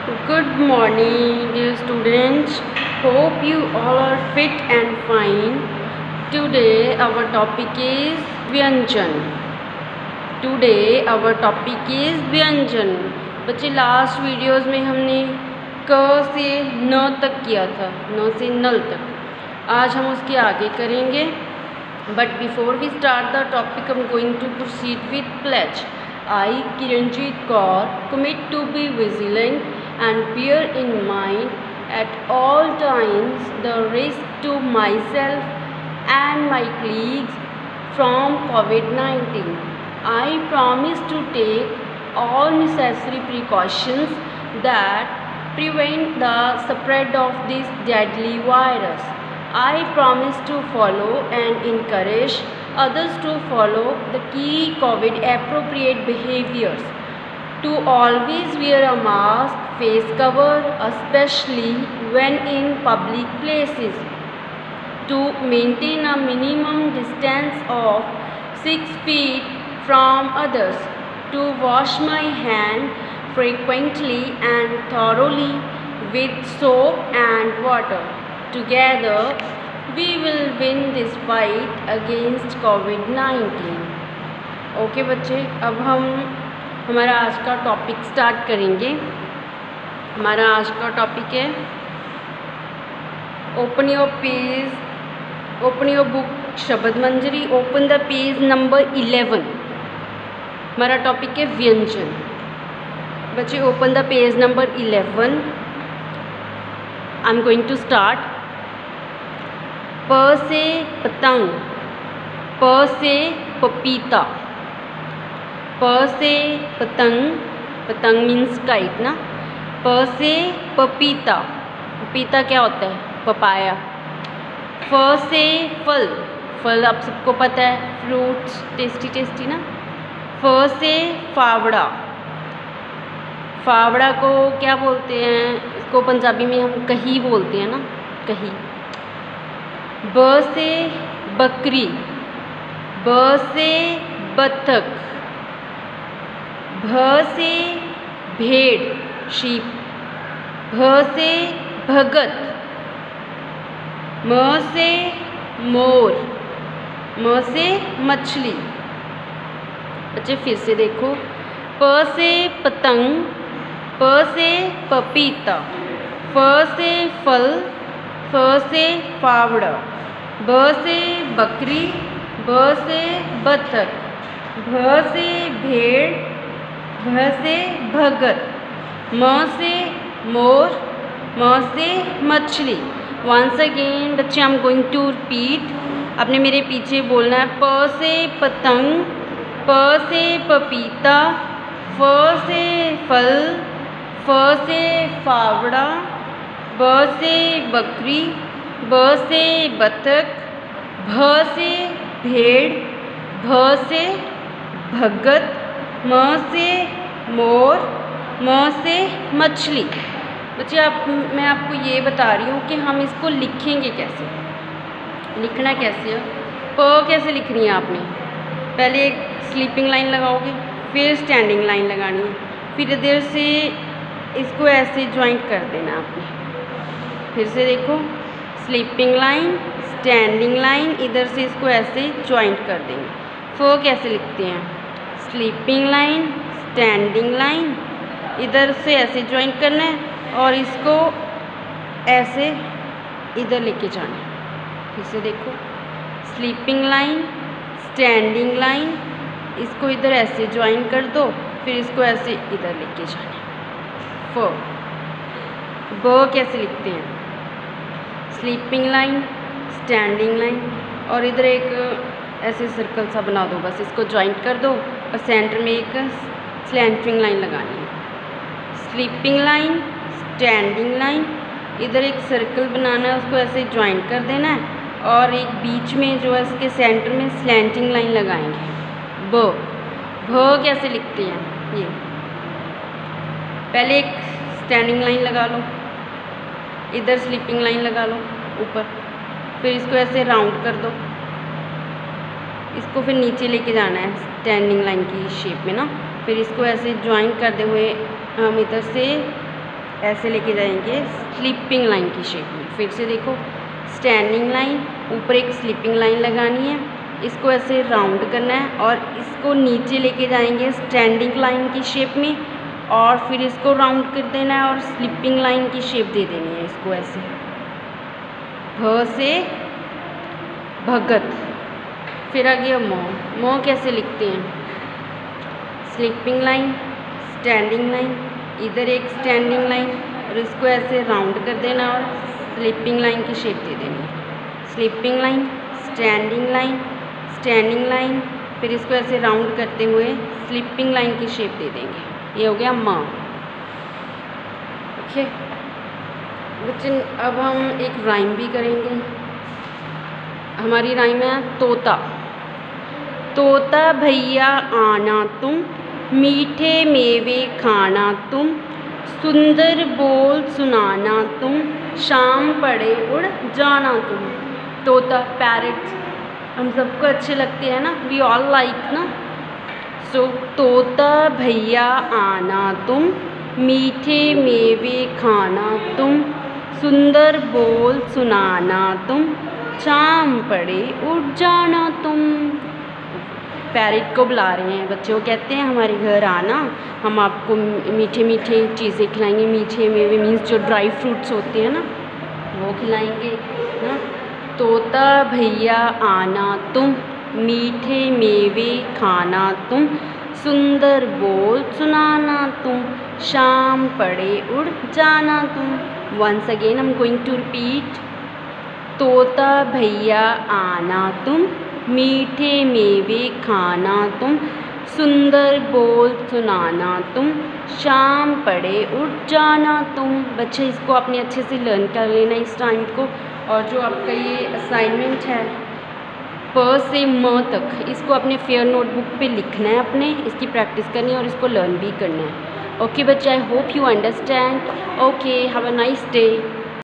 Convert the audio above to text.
Good morning, dear students. Hope you all are fit and fine. Today our topic is व्यंजन. Today our topic is व्यंजन. बच्चे last videos में हमने क से न तक किया था, न से नल तक. आज हम उसके आगे करेंगे. But before we start the topic, I'm going to proceed with pledge. I, Kiranjit Kaur, commit to be vigilant and bear in mind at all times the risk to myself and my colleagues from COVID-19. I promise to take all necessary precautions that prevent the spread of this deadly virus. I promise to follow and encourage others to follow the key COVID appropriate behaviors. To always wear a mask, face cover, especially when in public places. To maintain a minimum distance of 6 feet from others. To wash my hand frequently and thoroughly with soap and water. Together we will win this fight against COVID-19. Okay बच्चे, अब हम हमारा आज का topic start करेंगे. हमारा आज का टॉपिक है open your book Shabd Manjari. Open the page number 11. हमारा टॉपिक है व्यंजन. बच्चे open the page number 11. I am going to start. प से पतंग, प से पपीता. प से पतंग, पतंग मीन्स काइट ना. प से पपीता, पपीता क्या होता है? पपाया. फ से फल, फल आप सबको पता है, फ्रूट्स, टेस्टी टेस्टी ना. फ से फावड़ा, फावड़ा को क्या बोलते हैं? इसको पंजाबी में हम कही बोलते हैं ना, कही. ब से बकरी, ब से बत्तख. भ से भेड़, शीप. भ से भगत. म से मोर, म से मछली. बच्चे फिर से देखो. प से पतंग, प से पपीता. फ से फल, फ से फावड़ा. ब से बकरी, ब से बत्तख. भ से भेड़, भ से भगत. म से मोर, म से मछली. वंस अगेन बच्चे I am going to repeat. आपने मेरे पीछे बोलना है. प से पतंग, प से पपीता, फ से फल, फ से फावड़ा, ब से बकरी, ब से बत्तख, भ से भेड़, भ से भगत, म से मोर, म से मछली. बच्चे मैं आपको ये बता रही हूँ कि हम इसको लिखेंगे कैसे, लिखना कैसे है. प कैसे लिखनी है आपने? पहले एक स्लीपिंग लाइन लगाओगे, फिर स्टैंडिंग लाइन लगानी है, फिर इधर से इसको ऐसे ज्वाइंट कर देना आपने. फिर से देखो, स्लीपिंग लाइन, स्टैंडिंग लाइन, इधर से इसको ऐसे ज्वाइंट कर देंगे. फ कैसे लिखते हैं? स्लीपिंग लाइन, स्टैंडिंग लाइन, इधर से ऐसे ज्वाइंट करना है और इसको ऐसे इधर लेके जाना है. फिर से देखो, स्लीपिंग लाइन, स्टैंडिंग लाइन, इसको इधर ऐसे ज्वाइंट कर दो, फिर इसको ऐसे इधर लेके जाना है. फ. ब कैसे लिखते हैं? स्लीपिंग लाइन, स्टैंडिंग लाइन, और इधर एक ऐसे सर्कल सा बना दो. बस इसको ज्वाइंट कर दो और सेंटर में एक स्लैंटिंग लाइन लगानी है. स्लीपिंग लाइन, स्टैंडिंग लाइन, इधर एक सर्कल बनाना है, उसको ऐसे ज्वाइंट कर देना है और एक बीच में जो है इसके सेंटर में स्लैंटिंग लाइन लगाएंगे. ब. भ कैसे लिखते हैं? ये पहले एक स्टैंडिंग लाइन लगा लो, इधर स्लीपिंग लाइन लगा लो ऊपर, फिर इसको ऐसे राउंड कर दो, इसको फिर नीचे लेके जाना है स्टैंडिंग लाइन की शेप में ना. फिर इसको ऐसे ज्वाइन करते हुए हम इधर से ऐसे लेके जाएंगे स्लीपिंग लाइन की शेप में। फिर से देखो, स्टैंडिंग लाइन, ऊपर एक स्लीपिंग लाइन लगानी है, इसको ऐसे राउंड करना है और इसको नीचे लेके जाएंगे स्टैंडिंग लाइन की शेप में, और फिर इसको राउंड कर देना है और स्लीपिंग लाइन की शेप दे देनी है इसको ऐसे। भ से भगत। फिर आ गया म। म कैसे लिखते हैं? स्लीपिंग लाइन, स्टैंडिंग लाइन, इधर एक स्टैंडिंग लाइन और इसको ऐसे राउंड कर देना और स्लीपिंग लाइन की शेप दे देनी है। Sleeping line, standing line, standing line, फिर इसको ऐसे राउंड करते हुए स्लीपिंग लाइन की शेप दे देंगे। ये हो गया म। ओके बच्चे, अब हम एक राइम भी करेंगे। हमारी राइम है तोता। तोता भैया आना तुम, मीठे मेवे खाना तुम, सुंदर बोल सुनाना तुम, शाम पड़े उड़ जाना तुम। तोता, पैरट्स हम सबको अच्छे लगते हैं ना, वी ऑल लाइक ना। सो तोता भैया आना तुम, मीठे मेवे खाना तुम, सुंदर बोल सुनाना तुम, शाम पड़े उठ जाना तुम। पैरट को बुला रहे हैं बच्चे, वो कहते हैं हमारे घर आना, हम आपको मीठे मीठे चीज़ें खिलाएंगे। मीठे मेवे मीन्स जो ड्राई फ्रूट्स होते हैं ना, वो खिलाएंगे ना। तोता भैया आना तुम, मीठे मेवे खाना तुम, सुंदर बोल सुनाना तुम, शाम पड़े उड़ जाना तुम। Once again I am going to repeat. तोता भैया आना तुम, मीठे मेवे खाना तुम, सुंदर बोल सुनाना तुम, शाम पड़े उठ जाना तुम। बच्चे इसको अपने अच्छे से लर्न कर लेना इस टाइम को। और जो आपका ये असाइनमेंट है प से म तक, इसको अपने फेयर नोटबुक पे लिखना है अपने, इसकी प्रैक्टिस करनी है और इसको लर्न भी करना है। ओके बच्चे, I hope you understand. Okay, have a nice day.